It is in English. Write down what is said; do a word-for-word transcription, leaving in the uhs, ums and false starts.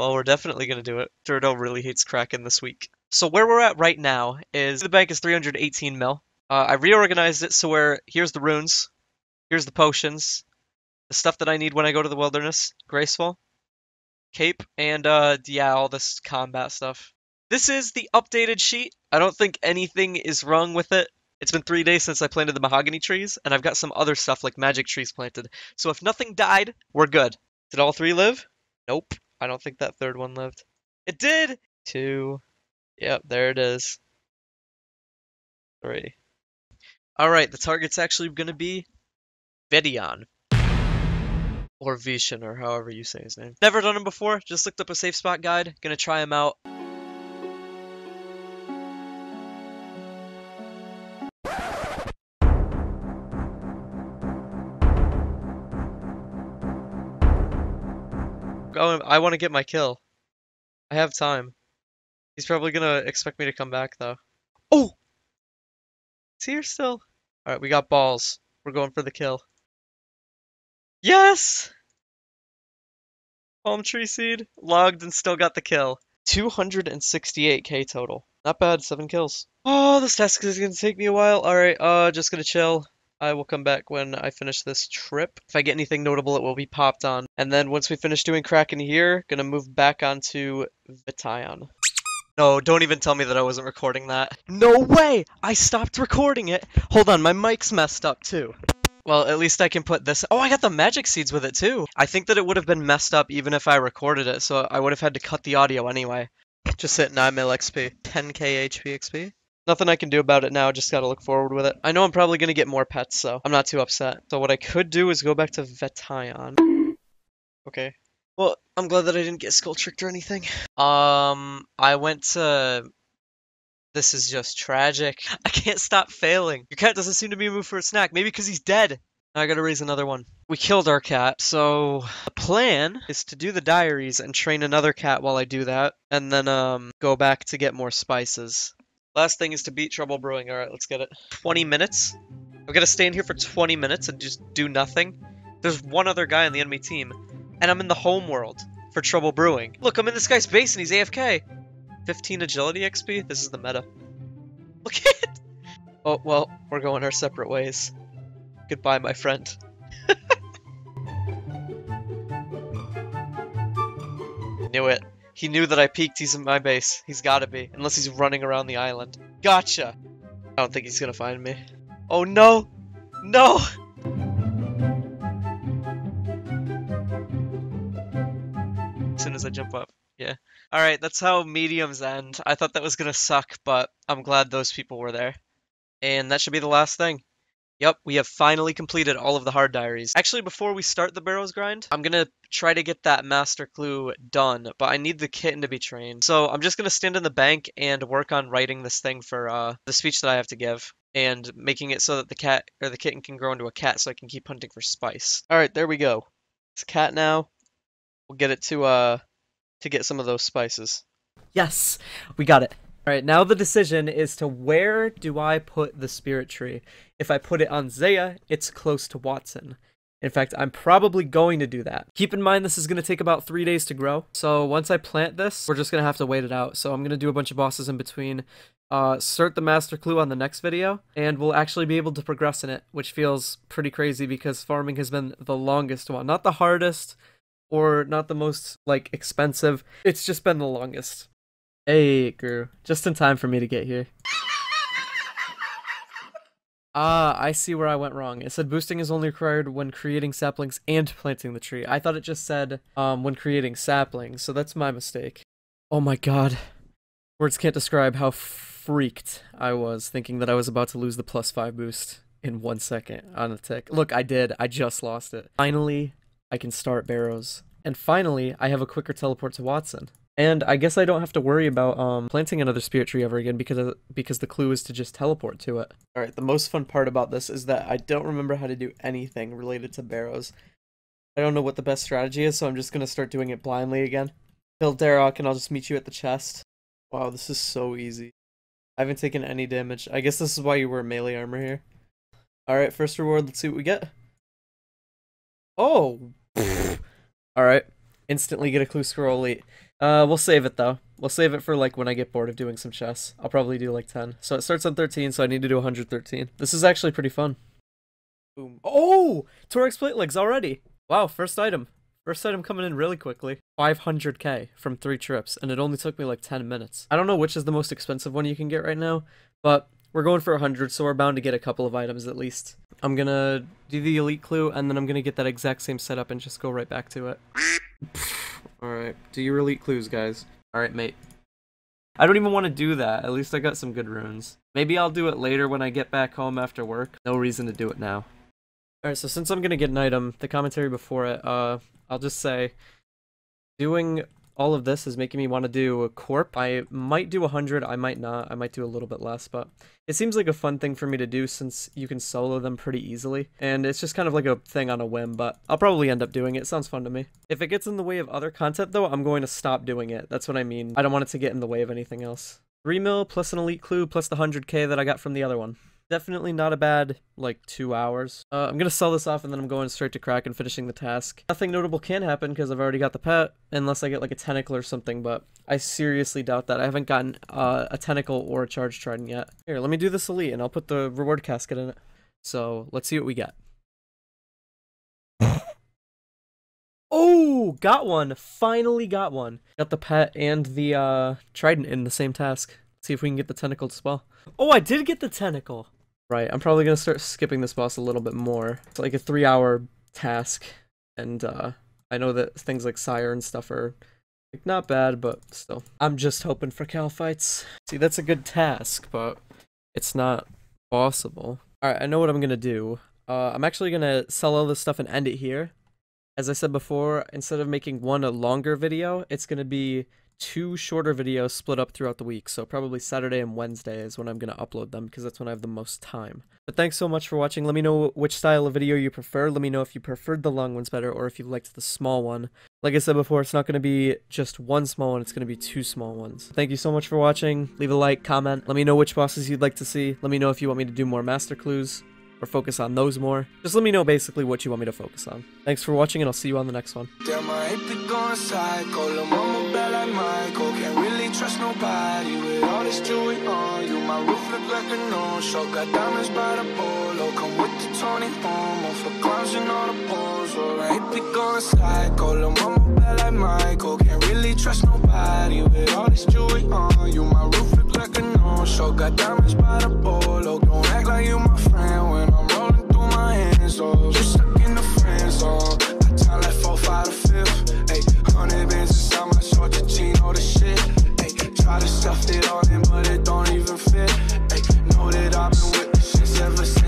Well, we're definitely gonna do it. Turtle really hates Kraken this week. So where we're at right now is the bank is three hundred eighteen mil. Uh, I reorganized it so where here's the runes, here's the potions, the stuff that I need when I go to the wilderness, graceful, cape, and uh, yeah, all this combat stuff. This is the updated sheet. I don't think anything is wrong with it. It's been three days since I planted the mahogany trees, and I've got some other stuff like magic trees planted. So if nothing died, we're good. Did all three live? Nope. I don't think that third one lived. It did! Two. Yep, there it is. Three. Alright, the target's actually gonna be Vedion. Or Vishen, or however you say his name. Never done him before, just looked up a safe spot guide. Gonna try him out. Oh, I want to get my kill. I have time. He's probably gonna expect me to come back, though. Oh! Is he here still? Alright, we got balls. We're going for the kill. Yes! Palm tree seed. Logged and still got the kill. two hundred sixty-eight K total. Not bad, seven kills. Oh, this task is gonna take me a while. Alright, uh, just gonna chill. I will come back when I finish this trip. If I get anything notable, it will be popped on. And then once we finish doing Kraken here, gonna move back onto Vetion. No, don't even tell me that I wasn't recording that. No way! I stopped recording it! Hold on, my mic's messed up too. Well, at least I can put this- Oh, I got the magic seeds with it too! I think that it would have been messed up even if I recorded it, so I would have had to cut the audio anyway. Just hit nine mil X P. ten K H P X P. Nothing I can do about it now, just gotta look forward with it. I know I'm probably gonna get more pets, so I'm not too upset. So what I could do is go back to Vetion. Okay. Well, I'm glad that I didn't get skull tricked or anything. Um, I went to... This is just tragic. I can't stop failing. Your cat doesn't seem to be moved for a snack. Maybe because he's dead. Now I gotta raise another one. We killed our cat, so the plan is to do the diaries and train another cat while I do that, and then um go back to get more spices. Last thing is to beat Trouble Brewing. Alright, let's get it. twenty minutes? I'm gonna stay in here for twenty minutes and just do nothing. There's one other guy on the enemy team, and I'm in the home world for Trouble Brewing. Look, I'm in this guy's base and he's A F K. fifteen agility X P? This is the meta. Look at it! Oh, well, we're going our separate ways. Goodbye, my friend. Knew it. He knew that I peeked. He's in my base. He's gotta be. Unless he's running around the island. Gotcha! I don't think he's gonna find me. Oh no! No! As soon as I jump up. Yeah. Alright, that's how mediums end. I thought that was gonna suck, but I'm glad those people were there. And that should be the last thing. Yep, we have finally completed all of the hard diaries. Actually, before we start the barrows grind, I'm gonna try to get that master clue done, but I need the kitten to be trained. So I'm just gonna stand in the bank and work on writing this thing for uh, the speech that I have to give, and making it so that the cat or the kitten can grow into a cat, so I can keep hunting for spice. All right, there we go. It's a cat now. We'll get it to uh to get some of those spices. Yes, we got it. All right, now the decision is to where do I put the spirit tree? If I put it on Zaya, it's close to Watson. In fact, I'm probably going to do that. Keep in mind this is going to take about three days to grow. So once I plant this, we're just going to have to wait it out. So I'm going to do a bunch of bosses in between, uh, start the master clue on the next video, and we'll actually be able to progress in it, which feels pretty crazy because farming has been the longest one. Not the hardest or not the most, like, expensive. It's just been the longest. Hey, it grew. Just in time for me to get here. Ah, I see where I went wrong. It said boosting is only required when creating saplings and planting the tree. I thought it just said um, when creating saplings, so that's my mistake. Oh my god. Words can't describe how freaked I was thinking that I was about to lose the plus five boost in one second on a tick. Look, I did. I just lost it. Finally, I can start barrows. And finally, I have a quicker teleport to Watson. And I guess I don't have to worry about um, planting another spirit tree ever again because of, because the clue is to just teleport to it. Alright, the most fun part about this is that I don't remember how to do anything related to barrows. I don't know what the best strategy is, so I'm just going to start doing it blindly again. Build Darrock and I'll just meet you at the chest. Wow, this is so easy. I haven't taken any damage. I guess this is why you wear melee armor here. Alright, first reward, let's see what we get. Oh! Alright, instantly get a clue scroll elite. Uh, we'll save it though. We'll save it for like when I get bored of doing some chess. I'll probably do like ten. So it starts on thirteen, so I need to do one hundred thirteen. This is actually pretty fun. Boom. Oh! Torx plate legs already! Wow, first item. First item coming in really quickly. five hundred K from three trips, and it only took me like ten minutes. I don't know which is the most expensive one you can get right now, but we're going for one hundred, so we're bound to get a couple of items at least. I'm gonna do the elite clue, and then I'm gonna get that exact same setup and just go right back to it. Alright, do your elite clues, guys. Alright, mate. I don't even want to do that. At least I got some good runes. Maybe I'll do it later when I get back home after work. No reason to do it now. Alright, so since I'm gonna get an item, the commentary before it, uh, I'll just say, doing all of this is making me want to do a corp. I might do one hundred, I might not, I might do a little bit less, but it seems like a fun thing for me to do since you can solo them pretty easily, and it's just kind of like a thing on a whim, but I'll probably end up doing it. It sounds fun to me. If it gets in the way of other content though, I'm going to stop doing it. That's what I mean. I don't want it to get in the way of anything else. three mil plus an elite clue plus the one hundred K that I got from the other one. Definitely not a bad, like, two hours. Uh, I'm gonna sell this off and then I'm going straight to Kraken, finishing the task. Nothing notable can happen because I've already got the pet, unless I get, like, a tentacle or something, but I seriously doubt that. I haven't gotten uh, a tentacle or a charge trident yet. Here, let me do this elite and I'll put the reward casket in it. So, let's see what we get. Oh, got one! Finally got one. Got the pet and the uh, trident in the same task. Let's see if we can get the tentacle spell. Oh, I did get the tentacle! Right, I'm probably gonna start skipping this boss a little bit more. It's like a three hour task, and uh, I know that things like Sire and stuff are like, not bad, but still. I'm just hoping for Cal fights. See, that's a good task, but it's not possible. Alright, I know what I'm gonna do. Uh, I'm actually gonna sell all this stuff and end it here. As I said before, instead of making one a longer video, it's gonna be two shorter videos split up throughout the week, so probably Saturday and Wednesday is when I'm going to upload them, because that's when I have the most time. But thanks so much for watching. Let me know which style of video you prefer. Let me know if you preferred the long ones better, or if you liked the small one. Like I said before, it's not going to be just one small one, it's going to be two small ones. Thank you so much for watching. Leave a like, comment, let me know which bosses you'd like to see. Let me know if you want me to do more master clues, or focus on those more. Just let me know basically what you want me to focus on. Thanks for watching, and I'll see you on the next one. Damn, I hate to go inside. Call her mama bad like Michael. Can't really trust nobody with all this jewelry on you. My roof look like a no-show. Got diamonds by the polo. Come with the Tony Homo for clowns and all the balls. Or I hate to go inside. Call her mama bad like Michael. Can't really trust nobody with all this jewelry on you. My roof look like a no-show. Got diamonds by the polo. Don't act like you my friend when I'm rolling through my hands. Oh, you stuck in the friend zone. I time like four, five to fifth. Ayy, hundred bands inside my short, your jean, all the shit. Ayy, try to stuff it all in, but it don't even fit. Ayy, know that I've been with the shits ever since.